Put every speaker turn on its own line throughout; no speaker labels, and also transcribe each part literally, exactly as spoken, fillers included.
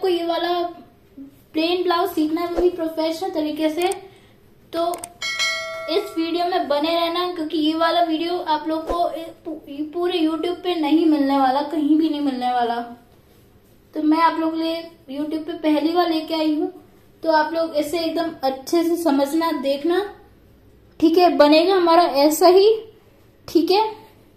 को ये वाला प्लेन ब्लाउज सीखना है, वो भी प्रोफेशनल तरीके से, तो इस वीडियो में बने रहना, क्योंकि ये वाला वीडियो आप लोग को पूरे यूट्यूब पे नहीं मिलने वाला, कहीं भी नहीं मिलने वाला। तो मैं आप लोग के लिए यूट्यूब पे पहली बार लेके आई हूँ, तो आप लोग इसे एकदम अच्छे से समझना, देखना, ठीक है। बनेगा हमारा ऐसा ही, ठीक है।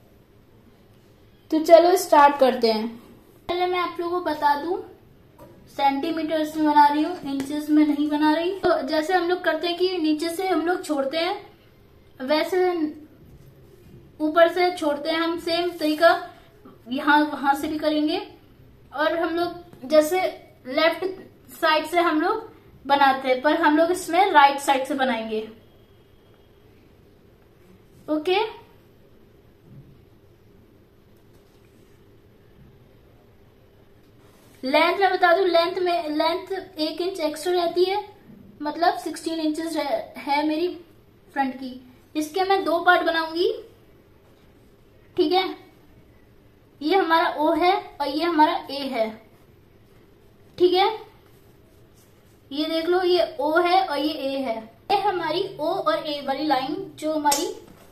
तो चलो स्टार्ट करते हैं। पहले मैं आप लोगों को बता दूं, सेंटीमीटर्स में बना रही हूँ, इंचेस में नहीं बना रही। तो जैसे हम लोग करते हैं कि नीचे से हम लोग छोड़ते हैं, वैसे ऊपर से छोड़ते हैं हम, सेम तरीका यहाँ वहां से भी करेंगे। और हम लोग जैसे लेफ्ट साइड से हम लोग बनाते हैं, पर हम लोग इसमें राइट साइड से बनाएंगे, ओके। लेंथ मैं बता दूं, लेंथ में लेंथ एक इंच एक्स्ट्रा रहती है, मतलब सिक्सटीन इंचेस है मेरी फ्रंट की। इसके मैं दो पार्ट बनाऊंगी, ठीक है। ये हमारा ओ है और ये हमारा ए है, ठीक है। ये देख लो, ये ओ है और ये ए है। ये हमारी ओ और ए वाली लाइन जो हमारी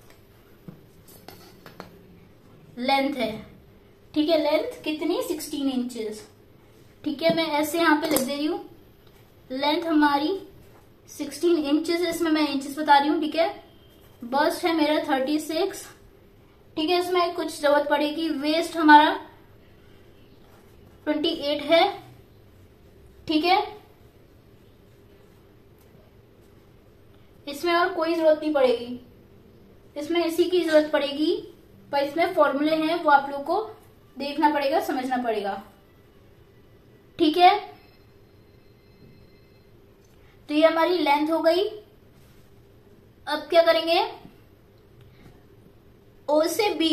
लेंथ है, ठीक है। लेंथ कितनी, सिक्सटीन इंचेस, ठीक है। मैं ऐसे यहाँ पे लिख दे रही हूँ, लेंथ हमारी सिक्सटीन इंचेस है, इसमें मैं इंचेस बता रही हूँ, ठीक है। बस्ट है मेरा थर्टी सिक्स, ठीक है। इसमें कुछ जरूरत पड़ेगी। वेस्ट हमारा ट्वेंटी एट है, ठीक है। इसमें और कोई जरूरत नहीं पड़ेगी, इसमें इसी की जरूरत पड़ेगी, पर इसमें फॉर्मूले हैं, वो आप लोग को देखना पड़ेगा, समझना पड़ेगा, ठीक है। तो ये हमारी लेंथ हो गई। अब क्या करेंगे, ओ से बी,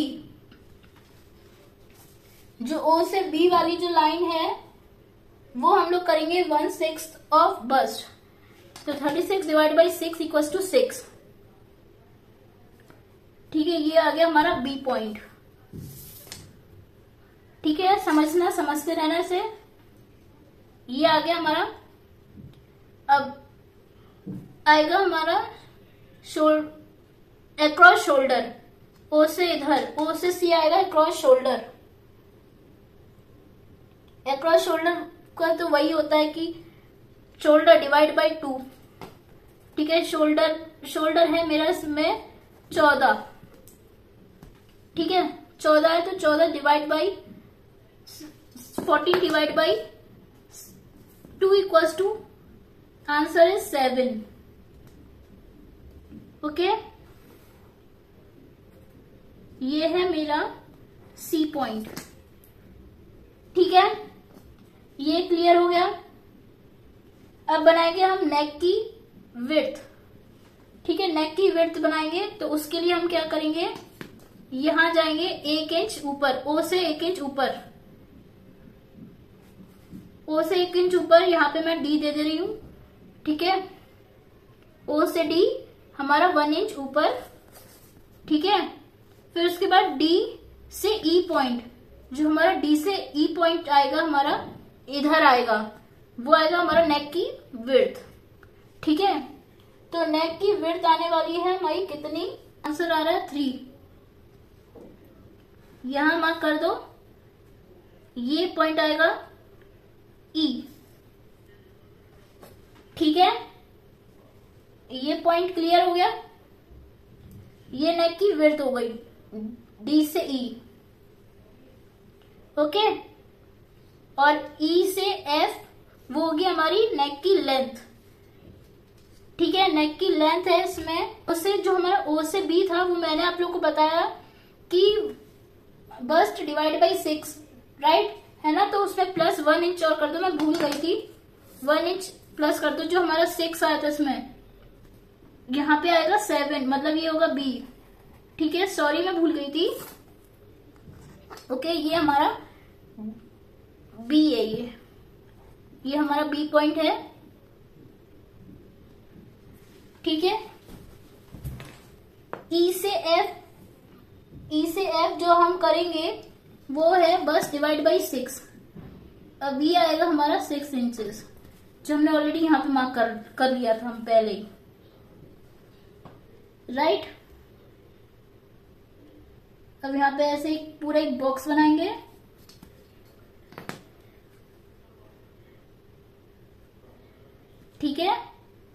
जो ओ से बी वाली जो लाइन है वो हम लोग करेंगे वन सिक्स ऑफ बस्ट। तो thirty six divide by six equals to six, ठीक है। ये आ गया हमारा बी पॉइंट, ठीक है। समझना, समझते रहना इसे। ये आ गया हमारा। अब आएगा हमारा शोल्डर, अक्रॉस शोल्डर, ओ से इधर, ओ से सी आएगा अक्रॉस शोल्डर। अक्रॉस शोल्डर का तो वही होता है कि शोल्डर डिवाइड बाय टू, ठीक है। शोल्डर शोल्डर है मेरा इसमें चौदह, ठीक है। चौदह है तो चौदह divide by fourteen divide by two equals two, answer is seven, okay. ये है मेरा सी पॉइंट, ठीक है। ये क्लियर हो गया। अब बनाएंगे हम नेक की विड्थ, ठीक है। नेक की विड्थ बनाएंगे, तो उसके लिए हम क्या करेंगे, यहां जाएंगे एक इंच ऊपर, ओ से एक इंच ऊपर, ओ से एक इंच ऊपर, यहाँ पे मैं डी दे दे रही हूं, ठीक है। ओ से डी हमारा वन इंच ऊपर, ठीक है। फिर उसके बाद डी से ई पॉइंट, जो हमारा डी से ई पॉइंट आएगा हमारा इधर आएगा, वो आएगा हमारा नेक की विड्थ, ठीक है। तो नेक की विड्थ आने वाली है हमारी कितनी, आंसर आ रहा है थ्री। यहां मार्क कर दो, ये पॉइंट आएगा ई, ठीक है। ये पॉइंट क्लियर हो गया। ये नेक की विड्थ हो गई डी से ई, ओके। और ई से एफ वो होगी हमारी नेक की लेंथ, ठीक है। नेक की लेंथ है इसमें, उससे जो हमारा ओ से बी था वो मैंने आप लोग को बताया कि bust divide by six, right है ना। तो उसमें प्लस वन इंच और कर दो, मैं भूल गई थी, वन इंच प्लस कर दो, जो हमारा सिक्स आया था इसमें यहाँ पे आएगा सेवन, मतलब ये होगा बी, ठीक है। सॉरी मैं भूल गई थी, ओके। ये हमारा बी है, ये ये हमारा बी पॉइंट है, ठीक है। ई से एफ, ई से एफ जो हम करेंगे वो है बस डिवाइड बाई सिक्स, अब ये आएगा हमारा सिक्स इंचेस, जो हमने ऑलरेडी यहाँ पे मार्क कर कर लिया था हम पहले ही, राइट। अब यहाँ पे ऐसे एक पूरा एक बॉक्स बनाएंगे, ठीक है।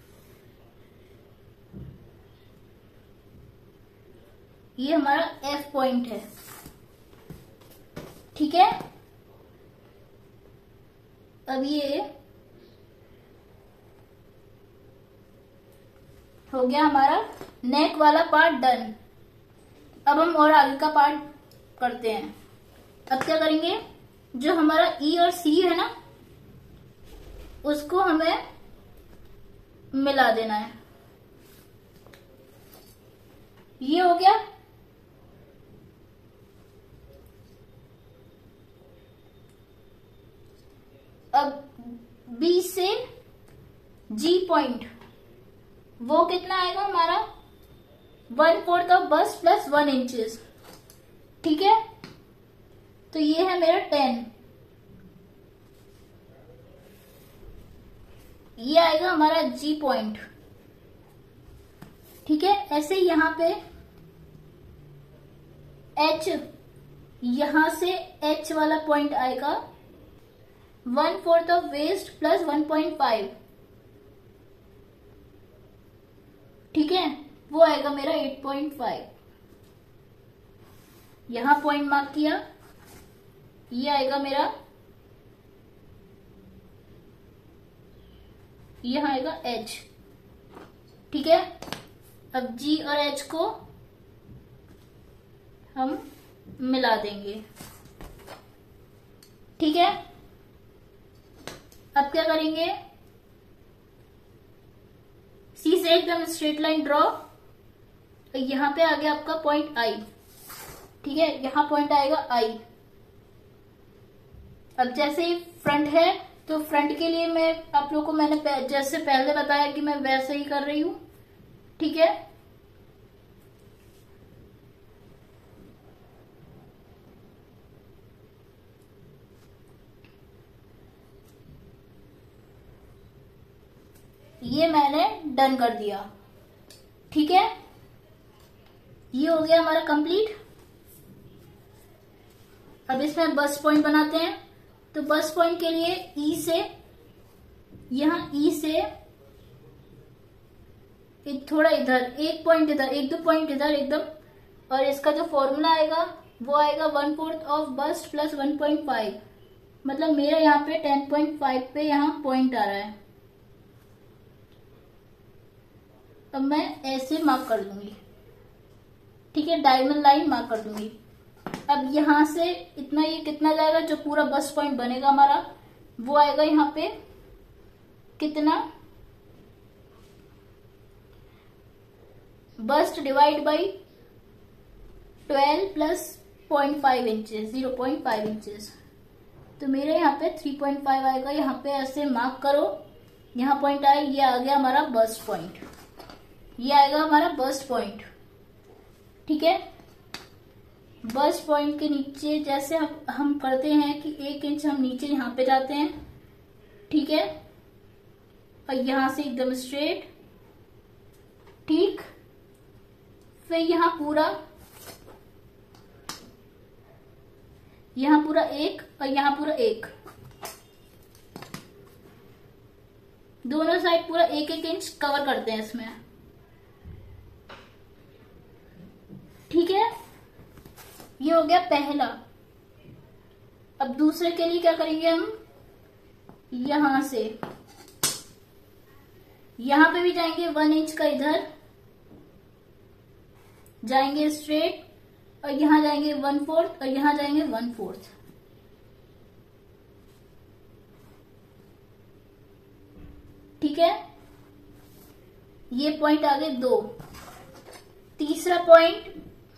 ये हमारा एफ पॉइंट है, ठीक है। अब ये हो गया हमारा नेक वाला पार्ट डन। अब हम और आगे का पार्ट करते हैं। अब क्या करेंगे, जो हमारा ई और सी है ना, उसको हमें मिला देना है। ये हो गया। अब बी से जी पॉइंट, वो कितना आएगा हमारा, one fourth of bust plus one inches, ठीक है। तो ये है मेरा टेन, ये आएगा हमारा जी पॉइंट, ठीक है। ऐसे यहां पे एच, यहां से एच वाला पॉइंट आएगा one fourth of waist plus one point five, ठीक है। वो आएगा मेरा एट पॉइंट फाइव। यहां पॉइंट मार्क किया, ये आएगा मेरा, यहां आएगा एच, ठीक है। अब जी और एच को हम मिला देंगे, ठीक है। अब क्या करेंगे, सी से एकदम स्ट्रेट लाइन ड्रॉ, यहां पे आ गया आपका पॉइंट आई, ठीक है। यहां पॉइंट आएगा आई। अब जैसे ही फ्रंट है तो फ्रंट के लिए मैं आप लोगों को मैंने जैसे पहले बताया कि मैं वैसे ही कर रही हूं, ठीक है। ये मैंने डन कर दिया, ठीक है। ये हो गया हमारा कंप्लीट। अब इसमें बस पॉइंट बनाते हैं। तो बस पॉइंट के लिए ई से, यहां ई से एक थोड़ा इधर, एक पॉइंट इधर, एक दो पॉइंट इधर एकदम, और इसका जो फॉर्मूला आएगा वो आएगा one fourth of bust plus one point five, मतलब मेरा यहाँ पे टेन पॉइंट फाइव पे यहाँ पॉइंट आ रहा है। अब मैं ऐसे मार्क कर दूंगी, ठीक है, डायमंड लाइन मार्क कर दूंगी। अब यहां से इतना, ये कितना जाएगा, जो पूरा बस्ट पॉइंट बनेगा हमारा वो आएगा यहाँ पे कितना, bust divide by twelve plus point five inches, zero point five inches. तो मेरे यहाँ पे थ्री पॉइंट फाइव आएगा। यहाँ पे ऐसे मार्क करो, यहाँ पॉइंट आए, ये आ गया हमारा बस्ट पॉइंट, ये आएगा हमारा बस्ट पॉइंट, ठीक है। बस्ट पॉइंट के नीचे जैसे हम हम करते हैं कि एक इंच हम नीचे यहाँ पे जाते हैं, ठीक है, और यहां से एकदम स्ट्रेट, ठीक। फिर यहाँ पूरा, यहाँ पूरा एक और यहाँ पूरा एक, दोनों साइड पूरा एक एक इंच कवर करते हैं इसमें, ठीक है। ये हो गया पहला। अब दूसरे के लिए क्या करेंगे हम, यहां से यहां पे भी जाएंगे वन इंच का, इधर जाएंगे स्ट्रेट, और यहां जाएंगे वन फोर्थ, और यहां जाएंगे वन फोर्थ, ठीक है। ये पॉइंट आ गए दो। तीसरा पॉइंट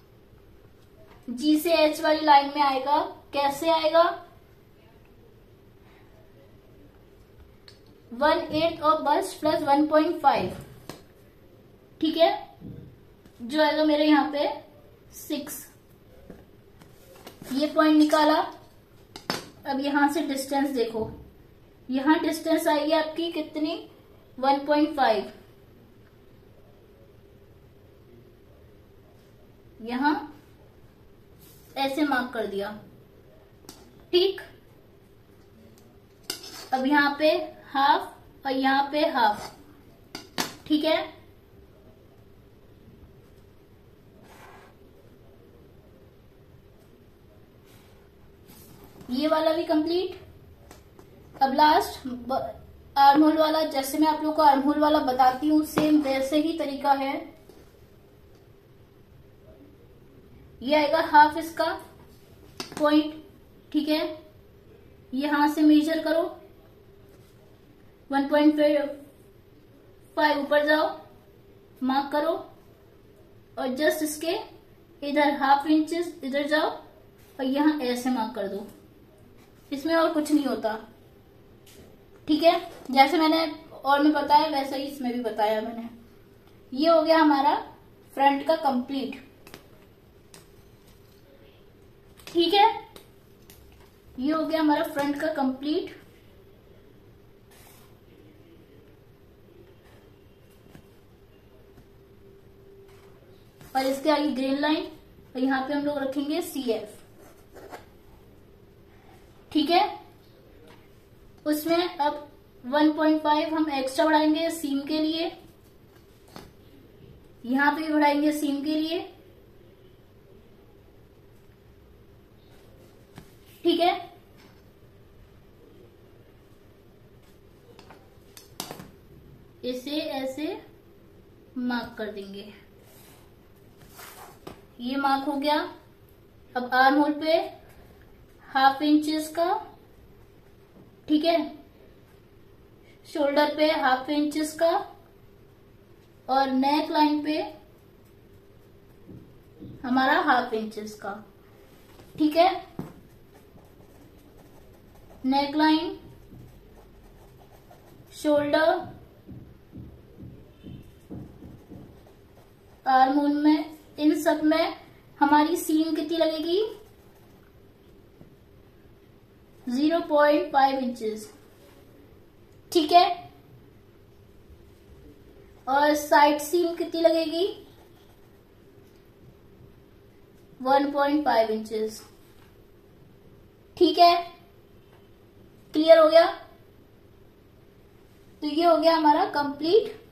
जी से एच वाली लाइन में आएगा। कैसे आएगा, one eight of bust plus one point five, ठीक है, जो आएगा मेरे यहाँ पे सिक्स। ये पॉइंट निकाला। अब यहां से डिस्टेंस देखो, यहां डिस्टेंस आएगी आपकी कितनी, वन पॉइंट फाइव। यहां ऐसे मार्क कर दिया, ठीक। अब यहां पे हाफ और यहां पे हाफ, ठीक है। ये वाला भी कंप्लीट। अब लास्ट आर्म होल वाला, जैसे मैं आप लोग को आर्म होल वाला बताती हूँ सेम वैसे ही तरीका है। ये आएगा हाफ इसका पॉइंट, ठीक है। यहां से मेजर करो, वन पॉइंट फाइव ऊपर जाओ, मार्क करो और जस्ट इसके इधर हाफ इंचेस इधर जाओ और यहां ऐसे मार्क कर दो। इसमें और कुछ नहीं होता, ठीक है। जैसे मैंने और में बताया वैसा ही इसमें भी बताया मैंने। ये हो गया हमारा फ्रंट का कंप्लीट, ठीक है। ये हो गया हमारा फ्रंट का कंप्लीट। और इसके आगे ग्रीन लाइन और यहां पे हम लोग रखेंगे सी एफ, ठीक है। उसमें अब वन पॉइंट फाइव हम एक्स्ट्रा बढ़ाएंगे सीम के लिए, यहां पे भी बढ़ाएंगे सीम के लिए, ठीक है। इसे ऐसे मार्क कर देंगे, ये मार्क हो गया। अब आर्म होल पे हाफ इंचेस का, ठीक है। शोल्डर पे हाफ इंचेस का और नेक लाइन पे हमारा हाफ इंचेस का, ठीक है। Neck line, shoulder, arm hole में, इन सब में हमारी सीम कितनी लगेगी, ज़ीरो पॉइंट फाइव इंचेस, ठीक है। और साइड सीम कितनी लगेगी, वन पॉइंट फाइव इंचेस, ठीक है। क्लियर हो गया। तो ये हो गया हमारा कंप्लीट